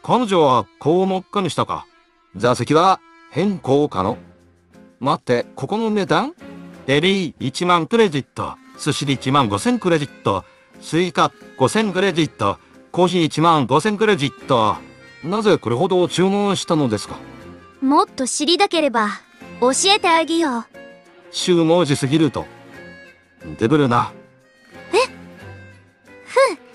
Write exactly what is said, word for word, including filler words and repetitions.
彼女はこう真っ赤にしたか。座席は変更可能。待って、ここの値段？デリーいちまんクレジット、寿司でいちまんごせんクレジット、スイカごせんクレジット、コーヒーいちまんごせんクレジット。なぜこれほど注文したのですか？ もっと知りたければ教えてあげよう。 週文字すぎると。デブルな。 え？ふん。